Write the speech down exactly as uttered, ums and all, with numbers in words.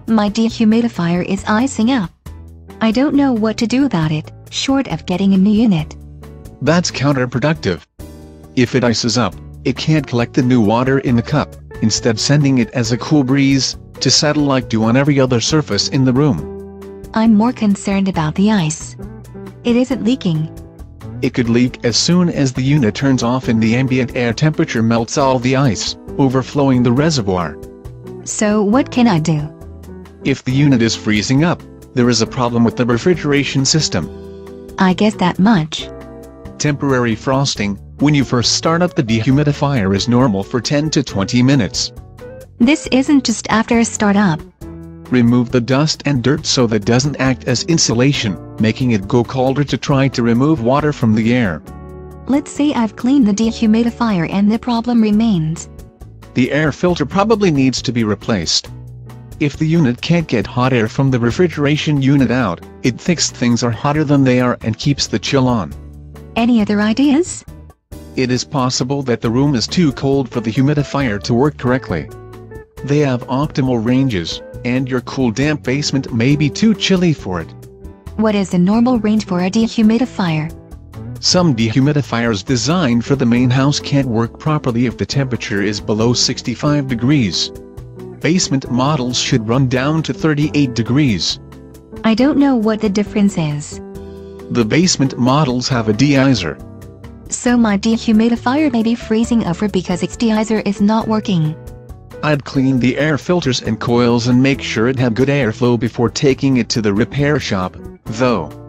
My dehumidifier is icing up. I don't know what to do about it, short of getting a new unit. That's counterproductive. If it ices up, it can't collect the new water in the cup, instead sending it as a cool breeze, to settle like dew on every other surface in the room. I'm more concerned about the ice. It isn't leaking. It could leak as soon as the unit turns off and the ambient air temperature melts all the ice, overflowing the reservoir. So what can I do? If the unit is freezing up, there is a problem with the refrigeration system. I guess that much. Temporary frosting, when you first start up the dehumidifier, is normal for ten to twenty minutes. This isn't just after a startup. Remove the dust and dirt so that doesn't act as insulation, making it go colder to try to remove water from the air. Let's say I've cleaned the dehumidifier and the problem remains. The air filter probably needs to be replaced. If the unit can't get hot air from the refrigeration unit out, it thinks things are hotter than they are and keeps the chill on. Any other ideas? It is possible that the room is too cold for the humidifier to work correctly. They have optimal ranges, and your cool damp basement may be too chilly for it. What is the normal range for a dehumidifier? Some dehumidifiers designed for the main house can't work properly if the temperature is below sixty-five degrees. Basement models should run down to thirty-eight degrees. I don't know what the difference is. The basement models have a de-icer. So my dehumidifier may be freezing over because its de-icer is not working. I'd clean the air filters and coils and make sure it had good airflow before taking it to the repair shop, though.